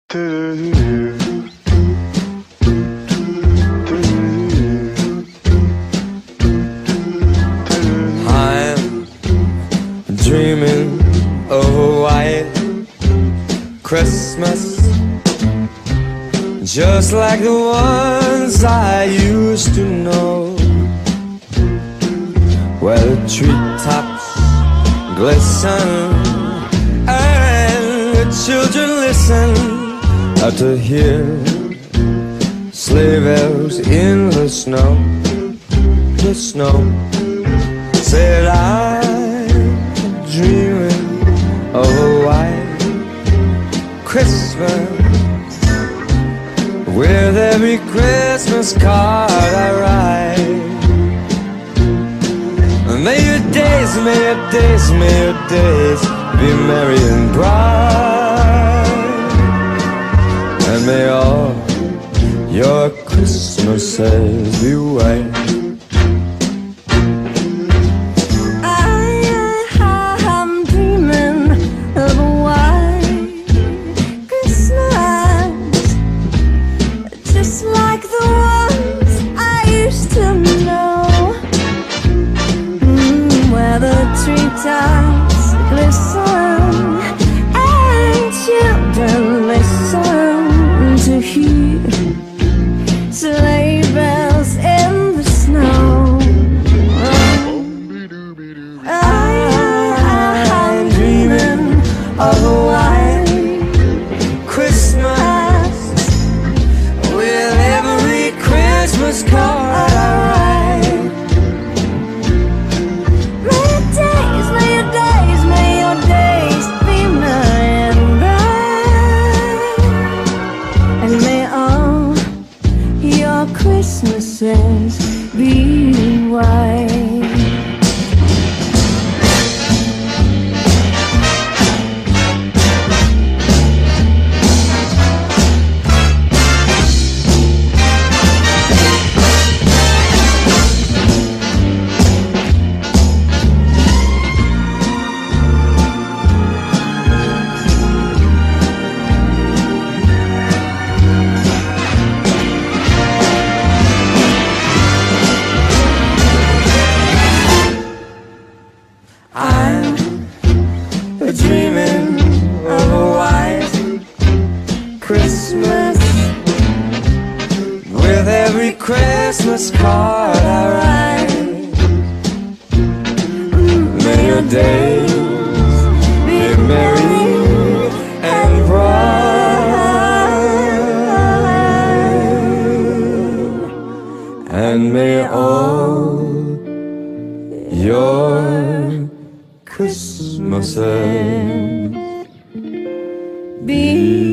I'm dreaming of a white Christmas, just like the ones I used to know, where the treetops glisten and the children listen to hear sleigh bells in the snow. The snow said I'm dreaming of a white Christmas, with every Christmas card I write. May your days, may your days, may your days be merry and bright, and may all your Christmases be white. I'm dreaming of a white Christmas, just like the ones I used to know, where the treetops glisten and children listen to hear sleigh bells in the snow. I'm dreaming of a white Christmas, with every Christmas card I write. May your days, may your days, may your days be merry and bright, and may all your Christmases be white. I'm dreaming of a white Christmas, with every Christmas card I write. May your days be merry and bright, and may all your Christmases be